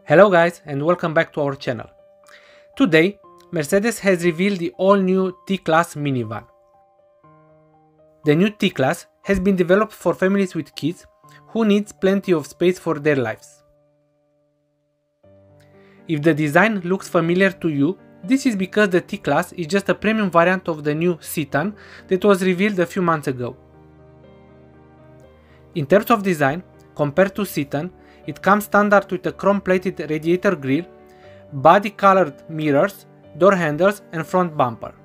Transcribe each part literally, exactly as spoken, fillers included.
Hello guys and welcome back to our channel. Today, Mercedes has revealed the all-new T-Class minivan. The new T-Class has been developed for families with kids who needs plenty of space for their lives. If the design looks familiar to you, this is because the T-Class is just a premium variant of the new Citan that was revealed a few months ago. In terms of design, compared to Citan, it comes standard with a chrome-plated radiator grille, body-colored mirrors, door handles and front bumper.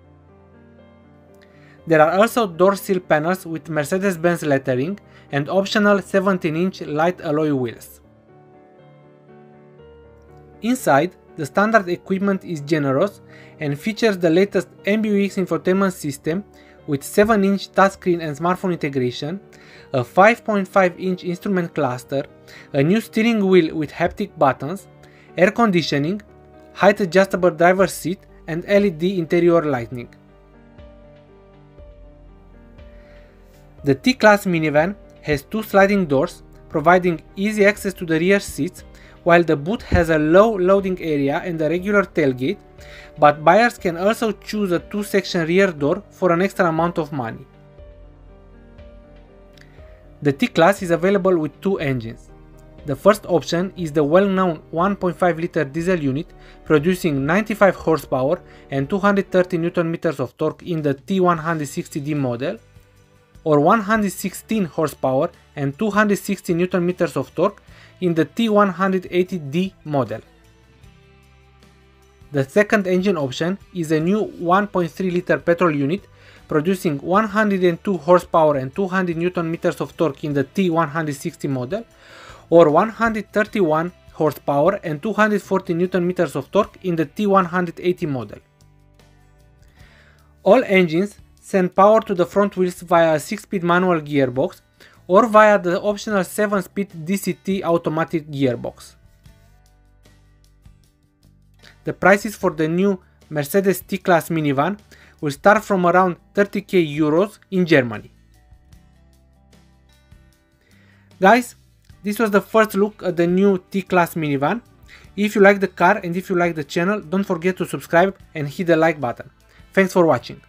There are also door sill panels with Mercedes-Benz lettering and optional seventeen inch light alloy wheels. Inside, the standard equipment is generous and features the latest M B U X infotainment system with seven inch touchscreen and smartphone integration, a five point five inch instrument cluster, a new steering wheel with haptic buttons, air conditioning, height adjustable driver's seat and L E D interior lighting. The T-Class minivan has two sliding doors, providing easy access to the rear seats, while the boot has a low loading area and a regular tailgate, but buyers can also choose a two-section rear door for an extra amount of money. The T-Class is available with two engines. The first option is the well-known one point five liter diesel unit producing ninety-five horsepower and two hundred thirty newton meters of torque in the T one sixty D model, or one hundred sixteen horsepower and two hundred sixty newton meters of torque in the T one eighty D model. The second engine option is a new one point three liter petrol unit producing one hundred two horsepower and two hundred newton meters of torque in the T one sixty model, or one hundred thirty-one horsepower and two hundred forty newton meters of torque in the T one eighty model. All engines send power to the front wheels via a six speed manual gearbox or via the optional seven speed D C T automatic gearbox. The prices for the new Mercedes T-Class minivan will start from around thirty K euros in Germany. Guys, this was the first look at the new T-Class minivan. If you like the car and if you like the channel, don't forget to subscribe and hit the like button. Thanks for watching.